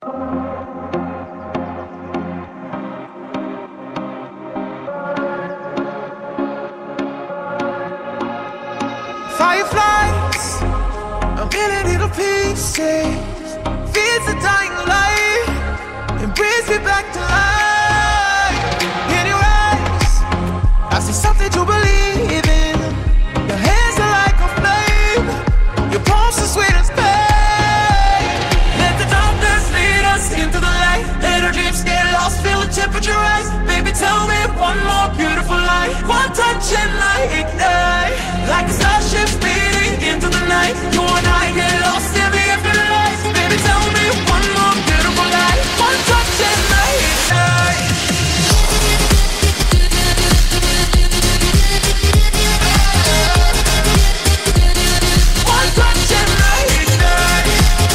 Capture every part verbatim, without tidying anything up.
Fireflies, a million little pieces, feeds the dying light and brings me back to life. In your eyes, I see something to believe in. Your hands are like a flame, your palms are sweet as pain. Let the darkness lead us into the light. Let our dreams get lost, feel the temperature rise. Baby, tell me one more beautiful light. One touch and light ignite. Like a starship speeding into the night. You and I get lost in the infinite lights. Baby, tell me one more beautiful light. One touch and light ignite. One touch and light ignite.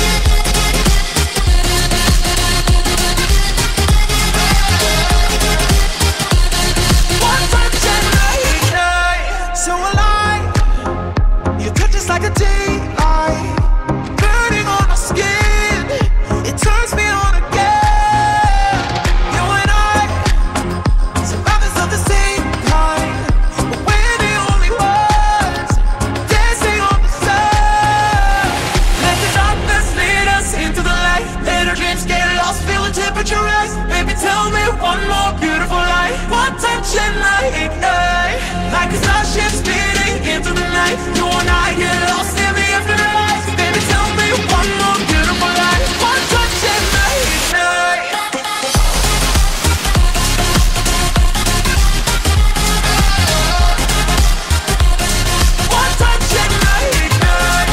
One touch and light ignite. So alive, your touch is like a daylight, burning on my skin. It turns me on again. You and I, survivors of the same kind, but we're the only ones dancing on the sun. Let the darkness lead us into the light. Let our dreams get lost, feel the temperature rise. Baby, tell me one more beautiful light. One touch and light ignite. Like a starship speeding into the night. You and I get lost in the infinite lights. Baby, tell me one more beautiful light. One touch and light ignite. One touch and light ignite.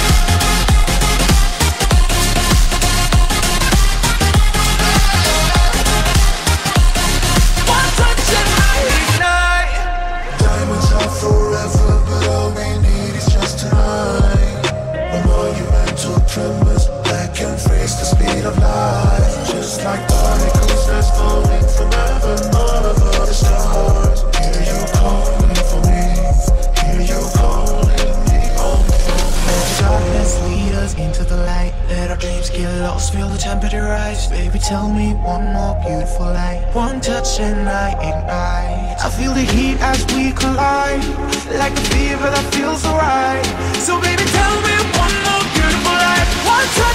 One touch and light ignite. Diamonds are forever, but all we need is just tonight. A monumental tremors that can face the speed of light. Just like particles that's falling from heaven all over the stars. Hear you calling for me. Hear you calling me home. Let the darkness lead us into the light. Let our dreams get lost, feel the temperature rise. Baby, tell me one more beautiful light. One touch and I ignite. I feel the heat as we collide, like a fever that feels alright. So baby, tell me one more beautiful light. One touch